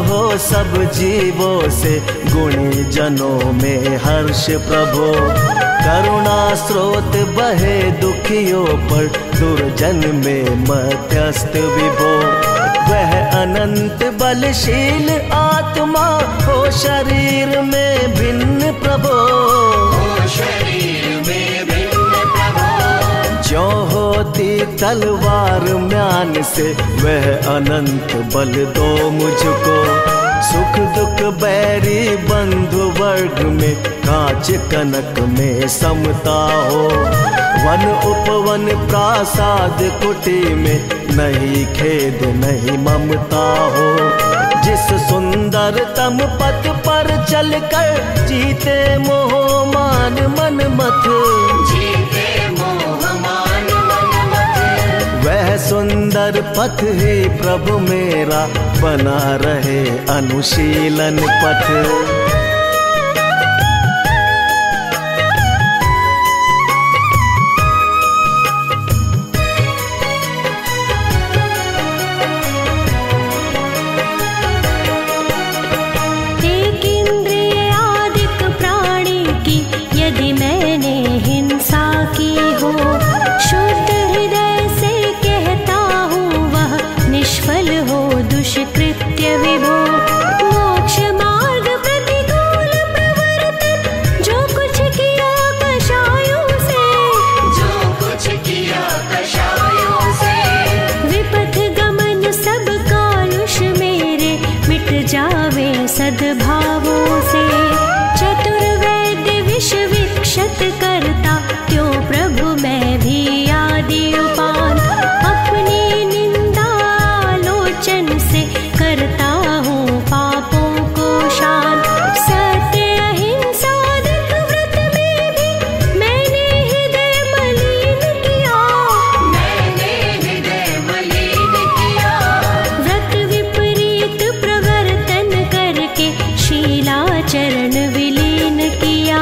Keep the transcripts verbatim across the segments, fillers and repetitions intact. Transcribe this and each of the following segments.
हो सब जीवों से, गुणी जनों में हर्ष प्रभो। करुणा स्रोत बहे दुखियों पर, दुर्जन में मध्यस्थ विभो। वह अनंत बलशील आत्मा हो शरीर में भिन्न प्रभो। जो होती तलवार म्यान से, वह अनंत बल दो मुझको। सुख दुख बैरी बंधु वर्ग में, कांच कनक में समता हो। वन उपवन प्रासाद कुटी में, नहीं खेद नहीं ममता हो। जिस सुंदरतम पथ पर चलकर, जीते मोह मान मन मत। वह सुंदर पथ ही प्रभु मेरा, बना रहे अनुशीलन पथ। सद्भावों से चतुर्वेद विष विक्षत करता, त्यों प्रभु मैं भी आदि उपान। अपनी निंदा आलोचन से करता हूँ पापों को शान। सत्य अहिंसा दत्त व्रत में भी मैंने हृदय मलिन किया। मैंने हृदय मलिन किया। व्रत विपरीत प्रवर्तन करके शीलाचरण विलीन किया।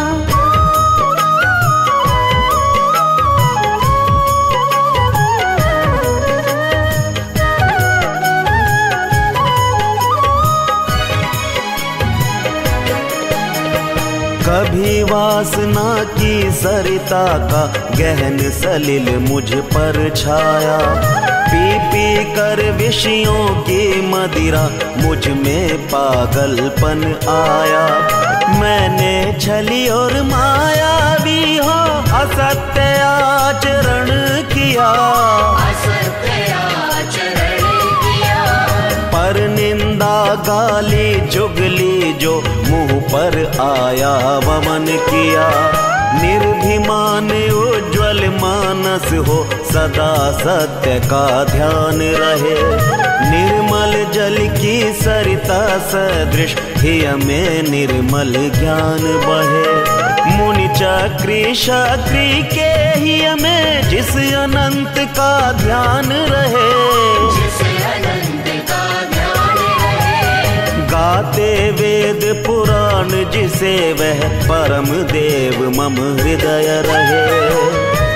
कभी वासना की सरिता का गहन सलिल मुझ पर छाया। पी पी कर विषयों की मदिरा, मुझ में पागलपन आया। मैंने छली और मायावी हो असत्य आचरण किया। असत्य आचरण किया। पर निंदा गाली चुगली जो मुंह पर आया वमन किया। निर्भिमान उज्ज्वल मानस हो, सदा सत्य का ध्यान रहे। निर्मल जल की सरिता सदृश, हिय में निर्मल ज्ञान बहे। मुनि चक्री शक्री के हिय में, जिस अनंत का ध्यान रहे। जिस अनंत का ध्यान रहे। गाते वेद पुराण जिसे, वह परम देव मम हृदय रहे।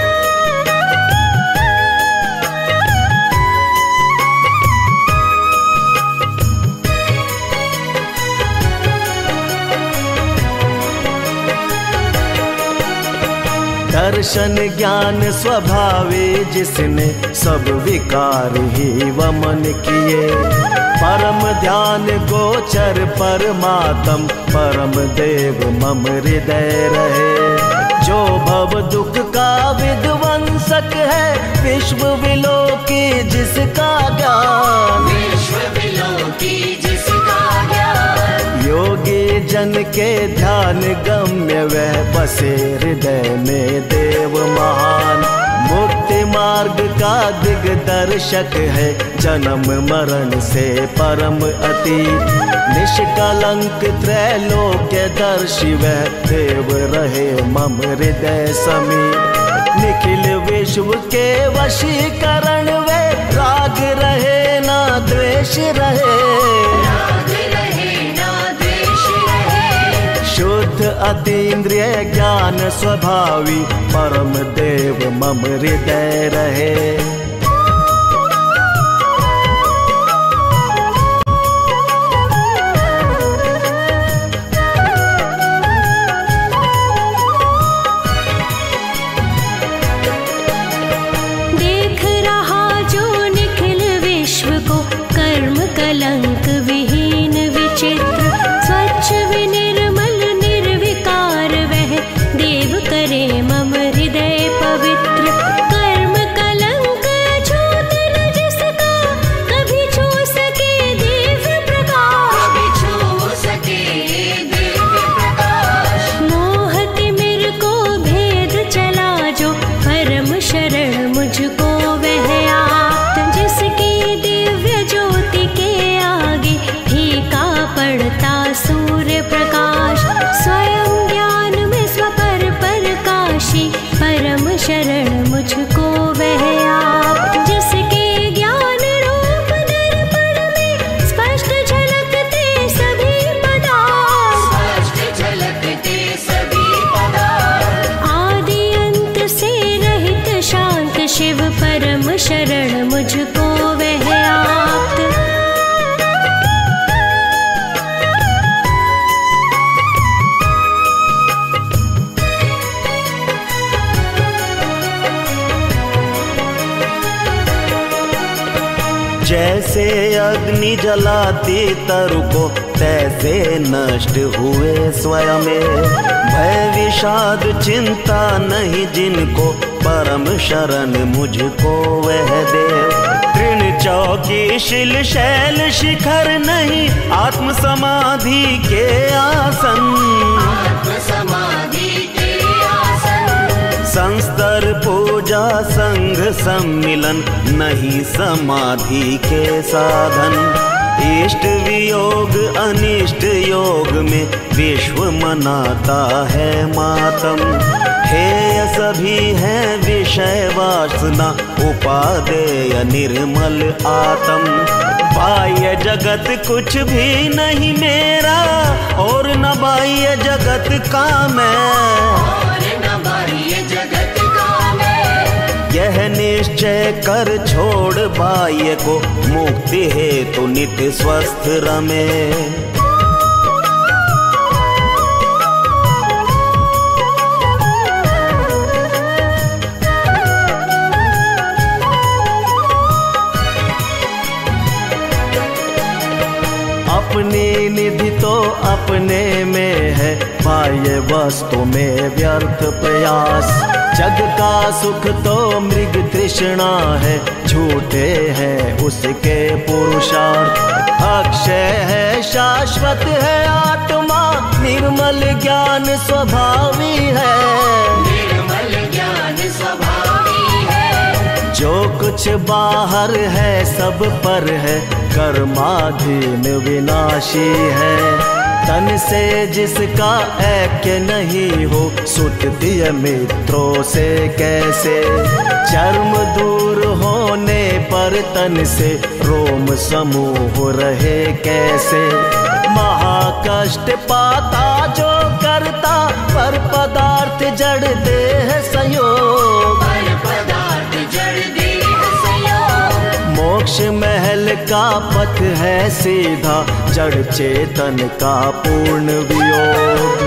दर्शन ज्ञान स्वभावे जिसने, सब विकार ही वमन किए। परम ध्यान गोचर परमात्म, परम देव मम हृदय रहे। जो भव दुख का विध्वंसक है, विश्व विलोकी जिसका ज्ञान। विश्व विलोकी जिसका ज्ञान। योगी जन के ध्यान गम्य, वह बसे हृदय में देव महान। मुक्ति मार्ग का दिग्दर्शक है, जन्म मरण से परम अति। निष्कलंक त्रैलोक्य दर्शी, वह देव रहे मम हृदय समीप। निखिल विश्व के वशीकरण, वे राग रहे ना द्वेष रहे। शुद्ध अतीन्द्रिय ज्ञान स्वभावी, परम देव मम हृदय रहे। जैसे अग्नि जलाती तरु को तैसे नष्ट हुए स्वयं। भय विषाद चिंता नहीं जिनको परम शरण मुझको वह दे। तृण चौकी शिल शैल शिखर नहीं आत्म समाधि के आसन। आत्म समाधि के आसन। संस्तर पूजा संघ सम्मिलन नहीं समाधि के साधन। इष्ट वियोग अनिष्ट योग में विश्व मनाता है मातम। हेय सभी है विषय वासना उपादेय निर्मल आत्म। बाह्य जगत कुछ भी नहीं मेरा और न बाह्य जगत का मैं। और न बाह्य जगत का मैं। यह निश्चय कर छोड़ बाह्य को मुक्ति हेतु नित्य स्वस्थ रमे। अपनी निधि तो अपने में है बाह्य वस्तु में व्यर्थ प्रयास। जग का सुख तो मृग तृष्णा है झूठे हैं उसके पुरुषार्थ। अक्षय है शाश्वत है आत्मा निर्मल ज्ञान स्वभावी है। निर्मल ज्ञान स्वभावी है। जो कुछ बाहर है सब पर है कर्माधीन विनाशी है। तन से जिसका ऐक्य नहीं हो सुततीय मित्रों से कैसे। चर्म दूर होने पर तन से रोम समूह रहे कैसे। महाकष्ट पाता जो करता पर पदार्थ जड़ देह संयोग। पर पदार्थ जड़ देह संयोग। मोक्ष महल का पथ है सीधा जड़ चेतन का पूर्ण वियोग।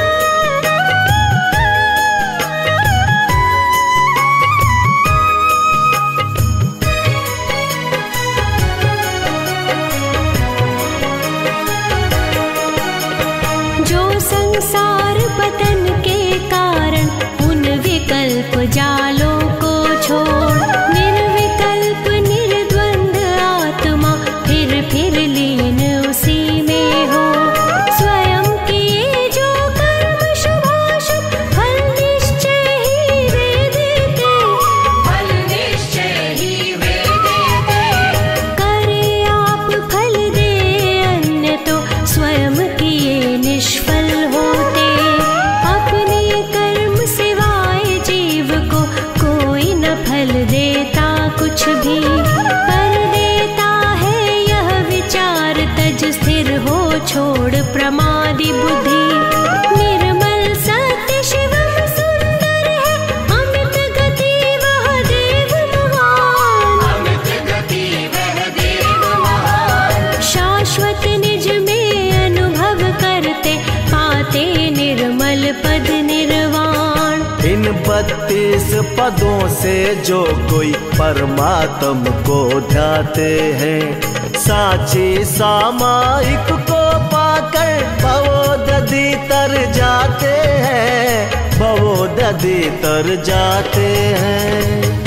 जो संसार पतन के कारण उन विकल्प जालों को छोड़ निर्विकल्प निर्द्वंद आत्मा फिर फिर लीन उसी में हो। स्वयं किए जो कर्म शुभाशुभ फल निश्चय ही वे देते। फल निश्चय ही वे देते। करे आप फल दे अन्य तो स्वयं किए निष्फल होते। अपने कर्म सिवाय जीव को कोई न फल देता कुछ भी। पर देता है यह विचार तज स्थिर हो छोड़ प्रमादी बुद्धि। निर्मल सत्य शिवम सुंदर है अमित गति वह देव महान। अमित गति वह देव महान। शाश्वत निज में अनुभव करते पाते निर्मल पद निर्वाण। इन बत्तीस पदों से जो कोई परमात्म को ध्याते हैं साची सामायिक को पाकर भवोदधि तर जाते हैं। भवोदधि तर जाते हैं।